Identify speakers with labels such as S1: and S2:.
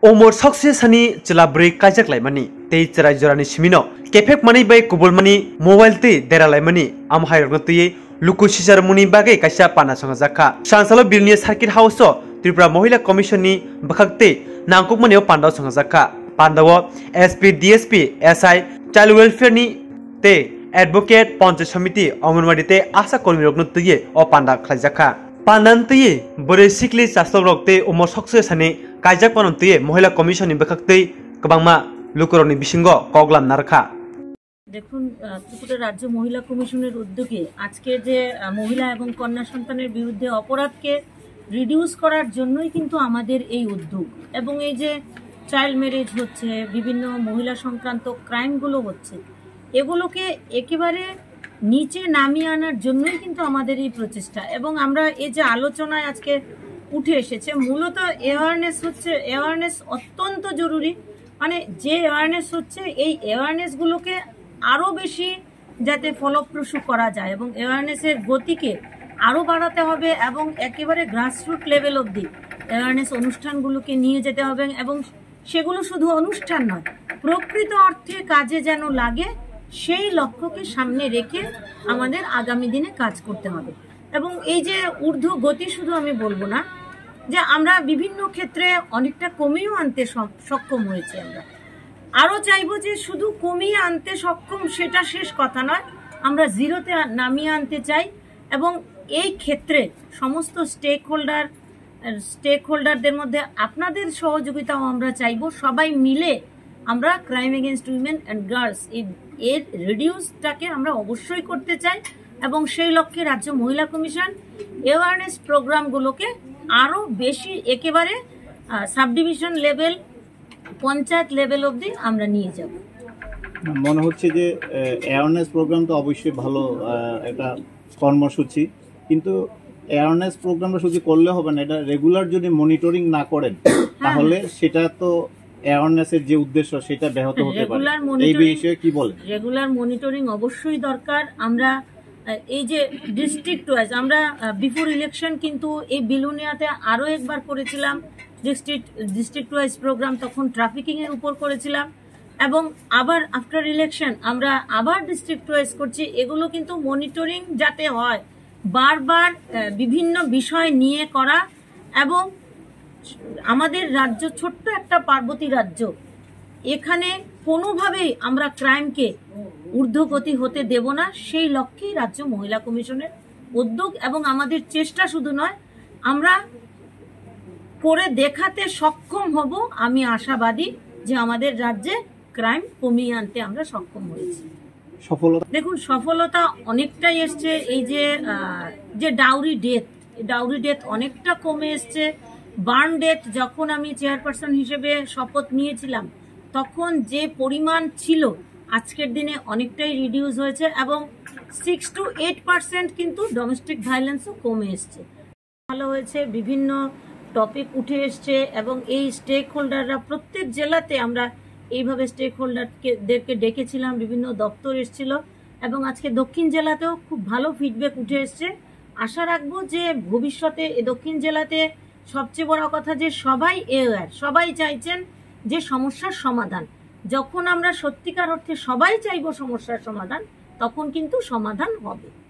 S1: Umor Soksukya Bwrwi kaijakmano tei cherai jorani simino kefek mani bai kubul mani mobile tei deralaimani amhairokno tui luku Sicharimung bagai kaisa pana songjaka sansalo bilni circuit house o Tripura Mohila Commission ni bakhakte nangkukmani panda songjaka pandao SP DSP SI Child Welfare ni te advocate Panchayat Samiti Anganwadi te asa kormi rokno tui o panda khlaijaka pandan tui bwrwi sikli chaslok rok te Umor Soksukya kaijakmano tui Mohila Commission ni bakhakte kwbangma lukuroni bisingo koglam narkha
S2: দেখুন ত্রিপুরা রাজ্য মহিলা কমিশনের উদ্যোগে আজকে যে মহিলা এবং কন্যা সন্তানের বিরুদ্ধে অপরাধকে রিডিউস করার জন্যই কিন্তু আমাদের এই উদ্যোগ এবং এই যে চাইল্ড ম্যারেজ হচ্ছে বিভিন্ন মহিলা সংক্রান্ত ক্রাইমগুলো হচ্ছে এগুলোকে একেবারে নিচে নামিয়ে আনার জন্যই কিন্তু আমাদের এই প্রচেষ্টা এবং আমরা এই যে আলোচনায় আজকে উঠে এসেছে মূলত অ্যাওয়ারনেস অত্যন্ত জরুরি মানে যে অ্যাওয়ারনেস হচ্ছে এই অ্যাওয়ারনেসগুলোকে আরো বেশি যাতে ফলপ্রসূ করা যায় এবং অ্যাওয়ারনেসের গতিকে আরো বাড়াতে হবে এবং একেবারে গ্রাসরুট লেভেল অবধি অ্যাওয়ারনেস অনুষ্ঠানগুলোকে নিয়ে যেতে হবে এবং সেগুলো শুধু অনুষ্ঠান নয় প্রকৃত অর্থে কাজে যেন লাগে সেই লক্ষ্যকে সামনে রেখে আমাদের আগামী দিনে কাজ করতে হবে এবং এই যে ঊর্ধ্ব গতি শুধু আমি বলবো না যে আমরা বিভিন্ন ক্ষেত্রে অনেকটা কমিয়েও আনতে সক্ষম হয়েছি আমরা আরো চাইবো যে শুধু কমিয়ে আনতে সক্ষম সেটা শেষ কথা নয় আমরা জিরোতে নামিয়ে আনতে চাই এবং এই ক্ষেত্রে সমস্ত স্টেক হোল্ডারদের মধ্যে আপনাদের সহযোগিতাও আমরা চাইবো সবাই মিলে আমরা crime against women and girls এর রিডিউসটাকে আমরা অবশ্যই করতে চাই এবং সেই লক্ষ্যে রাজ্য মহিলা কমিশন অ্যাওয়ারনেস প্রোগ্রামগুলোকে আরো বেশি একেবারে subdivision level panchayat level অবধি আমরা নিয়ে যাব
S3: মনে হচ্ছে যে অ্যাওয়ারনেস প্রোগ্রাম তো অবশ্যই ভালো একটা কর্মসূচি কিন্তু অ্যাওয়ারনেস প্রোগ্রামটা শুধু করলে হবে না এটা রেগুলার যদি মনিটরিং না করেন তাহলে সেটা তো অ্যাওয়ারনেসের যে উদ্দেশ্য সেটা ব্যাহত হতে পারে এই বিষয়ে কি বলেন রেগুলার
S2: মনিটরিং অবশ্যই দরকার আমরা এই যে ডিস্ট্রিক্ট ওয়াইজ আমরা বিফোর ইলেকশন কিন্তু এই বিলুনিয়াতে আরো একবার করেছিলাম ডিস্ট্রিক্ট ওয়াইজ প্রোগ্রাম তখন ট্রাফিকিং এর উপর করেছিলাম এবং আবার আফটার ইলেকশন আমরা আবার ডিস্ট্রিক্ট ওয়াইজ করছি এগুলো কিন্তু মনিটরিং যাতে হয় বারবার বিভিন্ন বিষয় নিয়ে করা এবং আমাদের রাজ্য ছোট্ট একটা পার্বতী রাজ্য এখানে কোনোভাবেই আমরা ক্রাইমকে ঊর্ধ্বগতি হতে দেব না সেই লক্ষ্যেই রাজ্য মহিলা কমিশনের উদ্যোগ এবং আমাদের চেষ্টা শুধু নয় আমরা করে দেখাতে সক্ষম হব আমি আশাবাদী যে আমাদের রাজ্যে ক্রাইম কমিয়ে আনতে আমরা সক্ষম হয়েছি দেখুন সফলতা অনেকটাই এসছে এই যে ডাউরি ডেথ অনেকটা কমে এসছে বার্ন ডেথ যখন আমি চেয়ারপারসন হিসেবে শপথ নিয়েছিলাম তখন যে পরিমাণ ছিল আজকের দিনে অনেকটাই রিডিউস হয়েছে এবং 6 to 8% কিন্তু ডোমেস্টিক ভায়োলেন্সও কমে এসছে ভালো হয়েছে বিভিন্ন টপিক উঠে এসছে এবং এই স্টেক হোল্ডাররা প্রত্যেক জেলাতে আমরা এইভাবে স্টেক হোল্ডারদেরকে ডেকেছিলাম বিভিন্ন দপ্তর এসেছিল এবং আজকে দক্ষিণ জেলাতেও খুব ভালো ফিডব্যাক উঠে এসছে আশা রাখবো যে ভবিষ্যতে দক্ষিণ জেলাতে সবচেয়ে বড় কথা যে সবাই অ্যাওয়্যার সবাই চাইছেন যে সমস্যার সমাধান যখন আমরা সত্যিকার অর্থে সবাই চাইবো সমস্যার সমাধান তখন কিন্তু সমাধান হবে